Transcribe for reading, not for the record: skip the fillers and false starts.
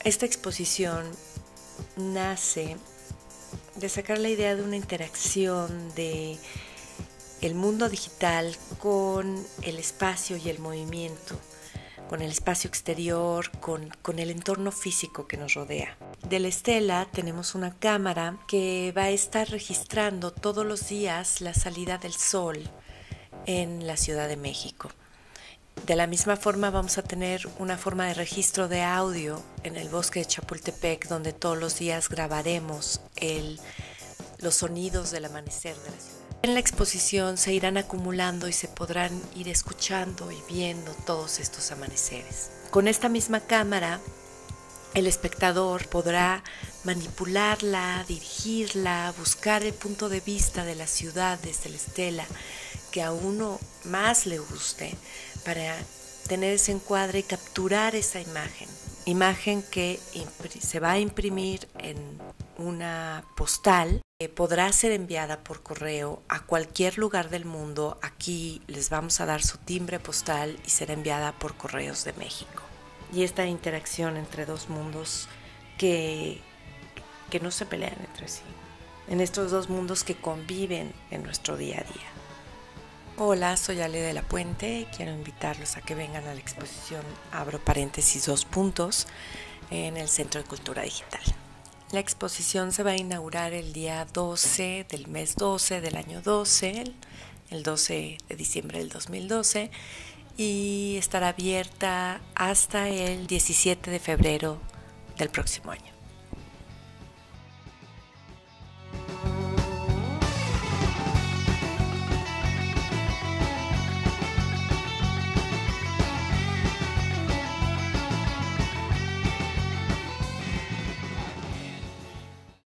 Esta exposición nace de sacar la idea de una interacción de el mundo digital con el espacio y el movimiento, con el espacio exterior, con el entorno físico que nos rodea. De la estela tenemos una cámara que va a estar registrando todos los días la salida del sol en la Ciudad de México. De la misma forma vamos a tener una forma de registro de audio en el bosque de Chapultepec, donde todos los días grabaremos los sonidos del amanecer de la ciudad. En la exposición se irán acumulando y se podrán ir escuchando y viendo todos estos amaneceres. Con esta misma cámara, el espectador podrá manipularla, dirigirla, buscar el punto de vista de la ciudad desde la estela que a uno más le guste para tener ese encuadre y capturar esa imagen que se va a imprimir en una postal que podrá ser enviada por correo a cualquier lugar del mundo. Aquí les vamos a dar su timbre postal y será enviada por Correos de México. Y esta interacción entre dos mundos que no se pelean entre sí, en estos dos mundos que conviven en nuestro día a día. Hola, soy Ale de la Puente y quiero invitarlos a que vengan a la exposición, abro paréntesis 2 puntos, en el Centro de Cultura Digital. La exposición se va a inaugurar el día 12 del mes 12 del año 12, el 12 de diciembre del 2012, y estará abierta hasta el 17 de febrero del próximo año.